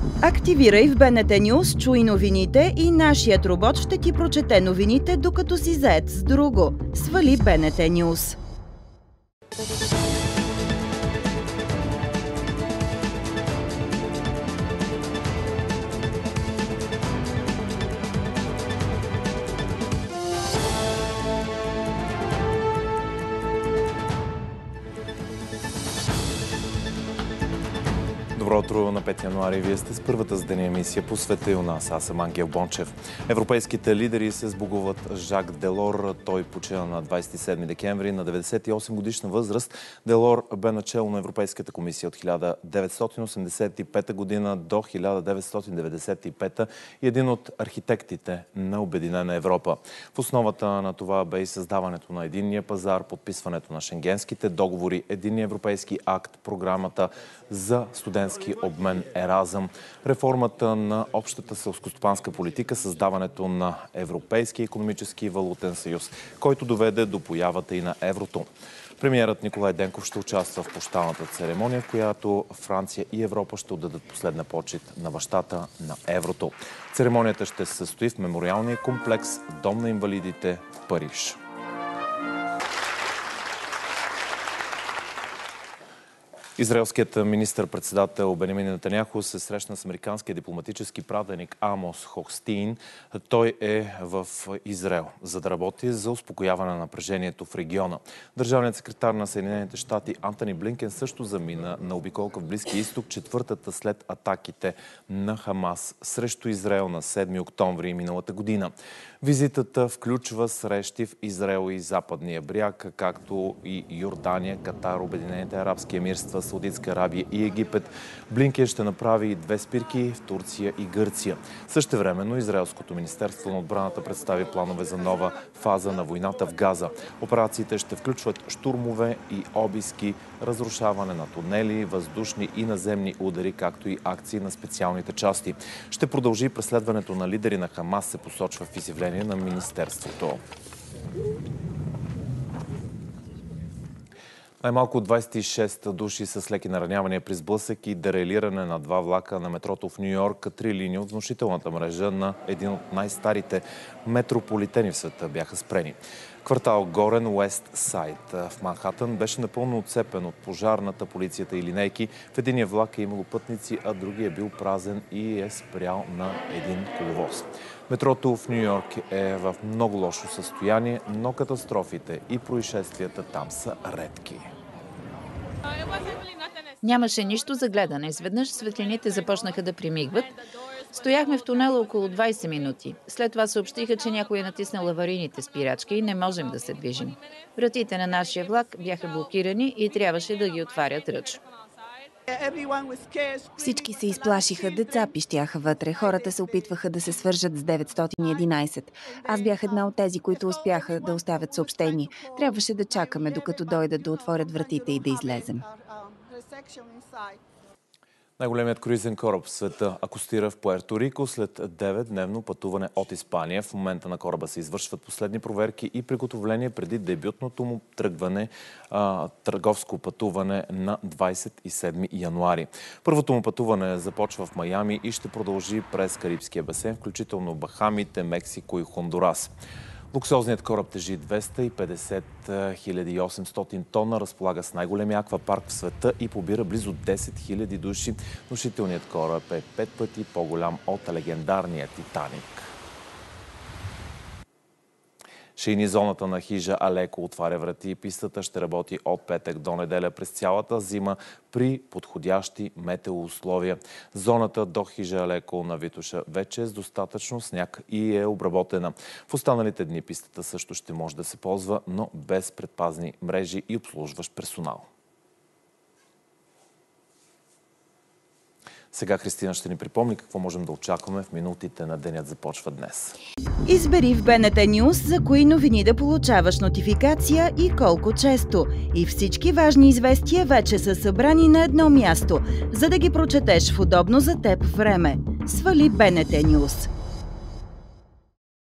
Активирай в БНТ News, чуй новините и нашият робот ще ти прочете новините, докато си зает с друго. Свали БНТ News. Добро утро на 5 януари. Вие сте с първата за деня емисия по света и у нас. Аз съм Ангел Бончев. Европейските лидери се сбогуват с Жак Делор. Той почина на 27 декември на 98 годишна възраст. Делор бе начело на Европейската комисия от 1985 година до 1995 и един от архитектите на Обединена Европа. В основата на това бе и създаването на единния пазар, подписването на шенгенските договори, единния европейски акт, програмата за студентски обмен Еразъм, реформата на общата селскостопанска политика, създаването на Европейски икономически и валутен съюз, който доведе до появата и на еврото. Премиерът Николай Денков ще участва в прощалната церемония, в която Франция и Европа ще отдадат последна почит на бащата на еврото. Церемонията ще се състои в мемориалния комплекс Дом на инвалидите в Париж. Израелският министър-председател Бенямин Нетаняху се срещна с американския дипломатически пратеник Амос Хохстин. Той е в Израел, за да работи за успокояване на напрежението в региона. Държавният секретар на Съединените щати Антони Блинкен също замина на обиколка в Близкия изток, четвъртата след атаките на Хамас срещу Израел на 7 октомври миналата година. Визитата включва срещи в Израел и Западния бряг, както и Йордания, Катар, Обединените арабски емирства, Саудитска Арабия и Египет. Блинкен ще направи и 2 спирки в Турция и Гърция. Същевременно Израелското министерство на отбраната представи планове за нова фаза на войната в Газа. Операциите ще включват щурмове и обиски, разрушаване на тунели, въздушни и наземни удари, както и акции на специалните части. Ще продължи преследването на лидери на Хамас, се посочва в изявление на министерството. Най-малко 26 души с леки наранявания при сблъсък и дерайлиране на 2 влака на метрото в Ню-Йорк. 3 линии от внушителната мрежа на един от най-старите метрополитени в света бяха спрени. Квартал Горен, Уест Сайд в Манхатън беше напълно отцепен от пожарната, полицията и линейки. В единия влак е имало пътници, а другия е бил празен и е спрял на един коловоз. Метрото в Ню-Йорк е в много лошо състояние, но катастрофите и происшествията там са редки. Нямаше нищо за гледане. Изведнъж светлините започнаха да примигват. Стояхме в тунела около 20 минути. След това съобщиха, че някой е натиснал аварийните спирачки и не можем да се движим. Вратите на нашия влак бяха блокирани и трябваше да ги отварят ръчно. Всички се изплашиха, деца пищяха вътре, хората се опитваха да се свържат с 911. Аз бях една от тези, които успяха да оставят съобщение. Трябваше да чакаме, докато дойдат да отворят вратите и да излезем. Най-големият круизен кораб в света акостира в Пуерто Рико след 9-дневно пътуване от Испания. В момента на кораба се извършват последни проверки и приготовление преди дебютното му тръгване, търговско пътуване на 27 януари. Първото му пътуване започва в Майами и ще продължи през Карибския басейн, включително Бахамите, Мексико и Хондурас. Луксозният кораб тежи 250 800 тона, разполага с най-големия аквапарк в света и побира близо 10 000 души. Внушителният кораб е 5 пъти по-голям от легендарния Титаник. Шейни зоната на хижа Алеко отваря врати и пистата ще работи от петък до неделя през цялата зима при подходящи метеоусловия. Зоната до хижа Алеко на Витоша вече е с достатъчно сняг и е обработена. В останалите дни пистата също ще може да се ползва, но без предпазни мрежи и обслужващ персонал. Сега Христина ще ни припомни какво можем да очакваме в минутите на Денят започва днес. Избери в БНТ News за кои новини да получаваш нотификация и колко често. И всички важни известия вече са събрани на едно място, за да ги прочетеш в удобно за теб време. Свали БНТ News.